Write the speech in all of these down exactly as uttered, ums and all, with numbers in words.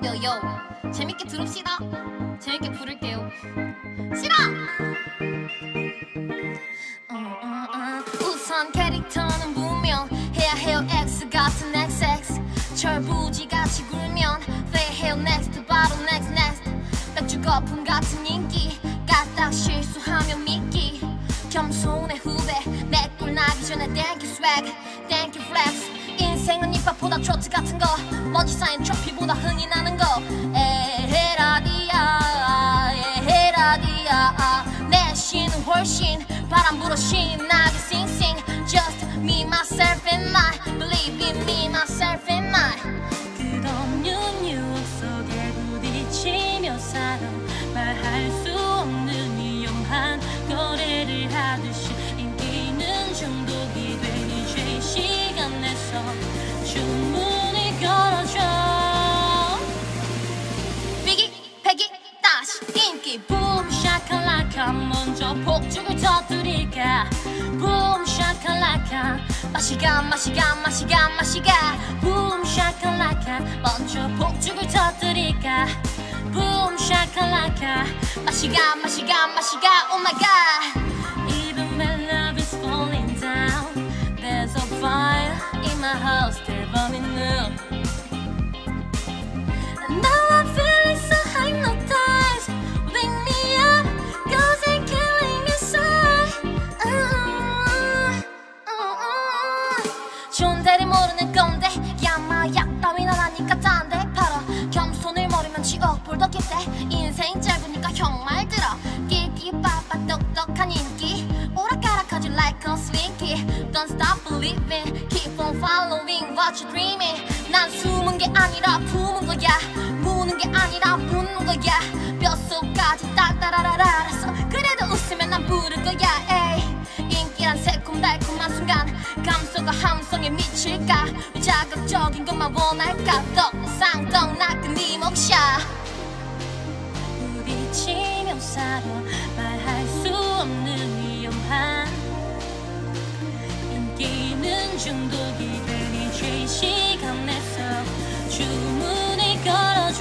요요 재밌게 들읍시다. 재밌게 부를게요. 싫어! 음, 음, 음. 우선 캐릭터는 분명해야 해요. X 같은 엑스엑스 철부지같이 굴면 회해요. Next 바로 next next 맥주 거품 같은 인기 까딱 실수하면 믿기 겸손의 후배 내 꼴 나기 전에 Thank you swag Thank you flex 인생은 힙합보다 트로트 같은 거 먼지 쌓인 트로피보다 흥이 나는 거 에헤라디야 에헤라디야 내 신은 훨씬 바람 불어 신나게 sing sing Just me myself and I Believe in me myself and I 끝없는 유혹 속에 부딪히며 살아 말할 수 없는 위험한 거래를 하듯이 인기는 중독이 된 이제 시간 내서 주문을 걸어줘 비기 패기 다시 인기 붐 샤칼라카 먼저 폭죽을 터뜨릴까 붐 샤칼라카 마시가 마시가 마시가 마시가 붐 샤칼라카 먼저 폭죽을 터뜨릴까 붐 샤칼라카 마시가 마시가 마시가 Oh my god Even when love is falling down There's a fire in my house still burning up Now I'm feeling so hypnotized Wake me up cause it's killing me inside uh, uh, uh. 존재를 모르는 건데 야마약 따윈 안 하니까 딴 데 팔아 겸손을 모르면 지옥 볼더 깊대 인생 짧으니까 형 말 들어 끼끼빠빠 똑똑한 인기 오락가락하지 like a slinky Don't stop believing Keep on following what you're dreaming 난 숨은 게 아니라 품은 거야 무는 게 아니라 묻는 거야 뼛속까지 따라라라라서 그래도 웃으면 난 부를 거야 에이. 인기란 새콤달콤한 순간 감성과 함성에 미칠까 왜 자극적인 것만 원할까 떡상떡 낚은 네 목샤 부딪히며 살아 말할 수 없는 위험한 인기는 중독이 된 이제 시간 내서 주문을 걸어줘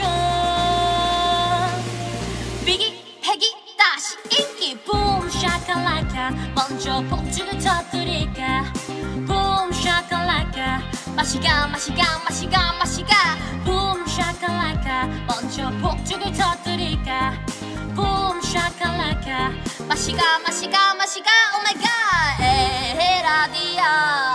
비기 패기 다시 인기 붐 샤칼라카 먼저 폭죽을 터뜨릴까 붐 샤칼라카 마시가 마시가 마시가 마시가 붐 샤칼라카 먼저 폭죽을 터뜨릴까 붐 샤칼라카 마시가 마시가 마시가 Oh my god 에헤라디야